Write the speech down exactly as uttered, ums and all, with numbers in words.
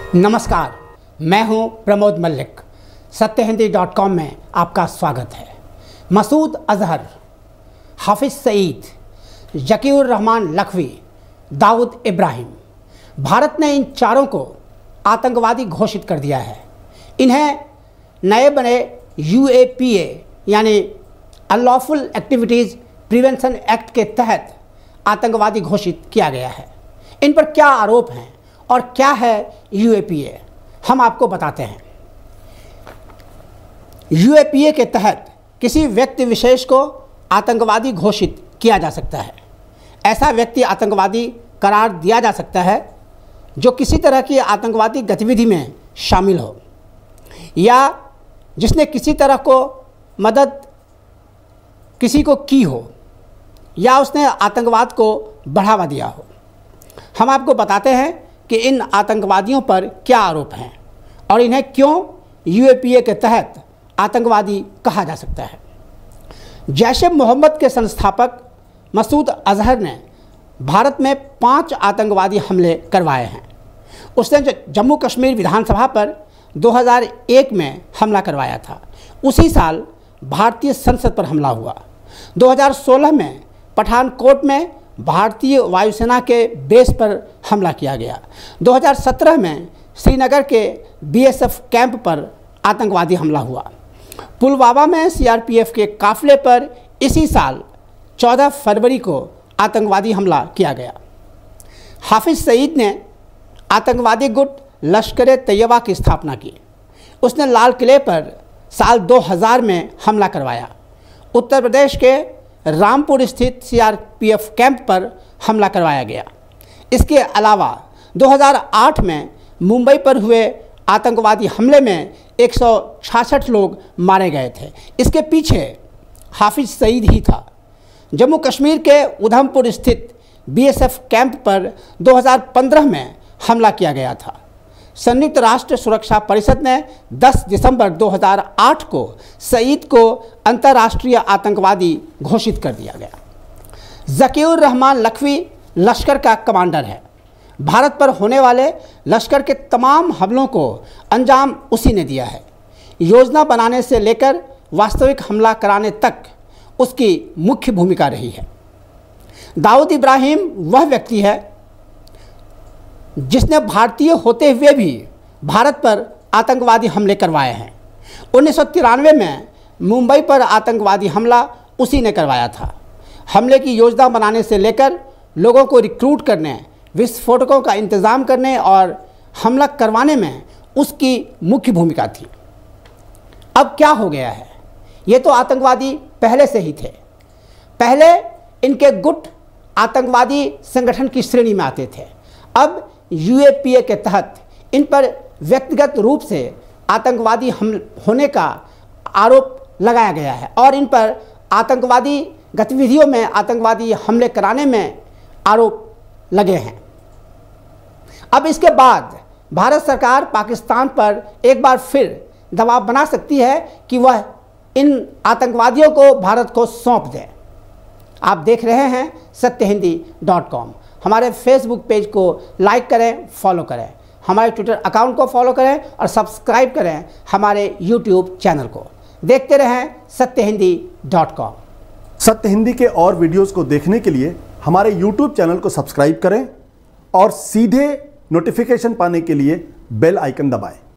नमस्कार, मैं हूं प्रमोद मल्लिक। सत्य हिंदी डॉट कॉम में आपका स्वागत है। मसूद अजहर, हाफिज सईद, जकीउर रहमान लखवी, दाऊद इब्राहिम, भारत ने इन चारों को आतंकवादी घोषित कर दिया है। इन्हें नए बने यू ए पी ए यानी अनलॉफुल एक्टिविटीज़ प्रिवेंशन एक्ट के तहत आतंकवादी घोषित किया गया है। इन पर क्या आरोप हैं और क्या है यू ए पी ए, हम आपको बताते हैं। यू ए पी ए के तहत किसी व्यक्ति विशेष को आतंकवादी घोषित किया जा सकता है। ऐसा व्यक्ति आतंकवादी करार दिया जा सकता है जो किसी तरह की आतंकवादी गतिविधि में शामिल हो या जिसने किसी तरह को मदद किसी को की हो या उसने आतंकवाद को बढ़ावा दिया हो। हम आपको बताते हैं कि इन आतंकवादियों पर क्या आरोप हैं और इन्हें क्यों यू ए पी ए के तहत आतंकवादी कहा जा सकता है। जैश ए मोहम्मद के संस्थापक मसूद अजहर ने भारत में पांच आतंकवादी हमले करवाए हैं। उसने जम्मू कश्मीर विधानसभा पर दो हज़ार एक में हमला करवाया था। उसी साल भारतीय संसद पर हमला हुआ। दो हज़ार सोलह में पठानकोट में भारतीय वायुसेना के बेस पर हमला किया गया। दो हज़ार सत्रह में श्रीनगर के बी एस एफ कैंप पर आतंकवादी हमला हुआ। पुलवामा में सी आर पी एफ के काफिले पर इसी साल चौदह फरवरी को आतंकवादी हमला किया गया। हाफिज सईद ने आतंकवादी गुट लश्कर ए तैयबा की स्थापना की। उसने लाल किले पर साल दो हज़ार में हमला करवाया। उत्तर प्रदेश के रामपुर स्थित C R P F camp पर हमला करवाया गया। इसके अलावा दो हज़ार आठ में मुंबई पर हुए आतंकवादी हमले में एक सौ छियासठ लोग मारे गए थे। इसके पीछे हाफिज सईद ही था। जम्मू कश्मीर के उधमपुर स्थित बी एस एफ कैंप पर दो हज़ार पंद्रह में हमला किया गया था। संयुक्त राष्ट्र सुरक्षा परिषद ने दस दिसंबर दो हज़ार आठ को सईद को अंतर्राष्ट्रीय आतंकवादी घोषित कर दिया गया। जकीउर रहमान लखवी लश्कर का कमांडर है। भारत पर होने वाले लश्कर के तमाम हमलों को अंजाम उसी ने दिया है। योजना बनाने से लेकर वास्तविक हमला कराने तक उसकी मुख्य भूमिका रही है। दाऊद इब्राहिम वह व्यक्ति है जिसने भारतीय होते हुए भी भारत पर आतंकवादी हमले करवाए हैं। उन्नीस सौ तिरानवे में मुंबई पर आतंकवादी हमला उसी ने करवाया था। हमले की योजना बनाने से लेकर लोगों को रिक्रूट करने, विस्फोटकों का इंतज़ाम करने और हमला करवाने में उसकी मुख्य भूमिका थी। अब क्या हो गया है? ये तो आतंकवादी पहले से ही थे। पहले इनके गुट आतंकवादी संगठन की श्रेणी में आते थे। अब यू ए पी ए के तहत इन पर व्यक्तिगत रूप से आतंकवादी हम होने का आरोप लगाया गया है और इन पर आतंकवादी गतिविधियों में, आतंकवादी हमले कराने में आरोप लगे हैं। अब इसके बाद भारत सरकार पाकिस्तान पर एक बार फिर दबाव बना सकती है कि वह इन आतंकवादियों को भारत को सौंप दे। आप देख रहे हैं सत्य हिंदी डॉट कॉम। हमारे फेसबुक पेज को लाइक करें, फॉलो करें, हमारे ट्विटर अकाउंट को फॉलो करें और सब्सक्राइब करें हमारे यूट्यूब चैनल को। देखते रहें सत्य हिंदी डॉट कॉम। सत्य हिंदी के और वीडियोस को देखने के लिए हमारे यूट्यूब चैनल को सब्सक्राइब करें और सीधे नोटिफिकेशन पाने के लिए बेल आइकन दबाएं।